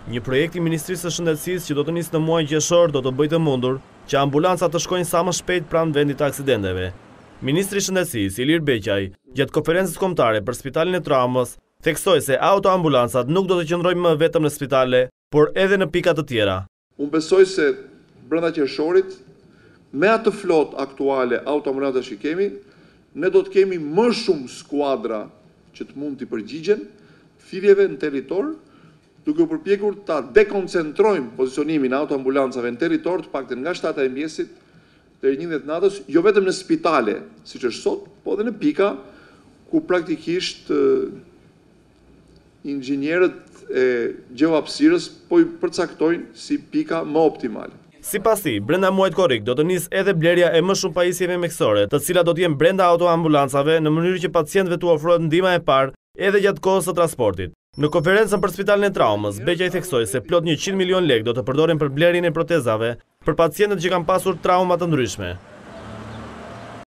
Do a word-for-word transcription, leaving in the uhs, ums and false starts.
Një projekt i Ministrisë së Shëndetësisë që do të nisë në muajin qershor do të bëjë të mundur që ambulancat të shkojnë sa më shpejt pranë vendit të aksidenteve. Ministri i Shëndetësisë, Ilir Beqaj, gjatë konferencës kombëtare për Spitalin e Traumës, theksoi se autoambulancat nuk do të qëndrojnë më vetëm në spitale, por edhe në pika të tjera. Unë besoj se brenda qershorit, me atë flot aktuale autoambulancash që kemi, ne do të kemi më shumë skuadra që të mund të përgjigjen thirrjeve në territor, duke u përpjekur ta dekoncentrojmë pozicionimin e autoambulancave në territor, të paktën nga shtata e mjesit deri njëdhjetë natës, jo vetëm në spitale, siç është sot, po edhe në pika ku praktikisht inxhinierët e gjeohapësirës po i përcaktojnë si pika më optimale. Sipas tij, brenda muajit korrik do të nisë edhe blerja e më shumë pajisjeve mjekësore, të cilat do të jenë brenda autoambulancave në mënyrë që pacientëve t'u ofrohet ndihma e parë edhe gjatë kohës së transportit. Në konferencën për Spitalin e Traumës, Beqaj theksoi se plot njëqind milion lekë do të përdoren për blerjen e protezave për pacientët që kanë pasur trauma të ndryshme.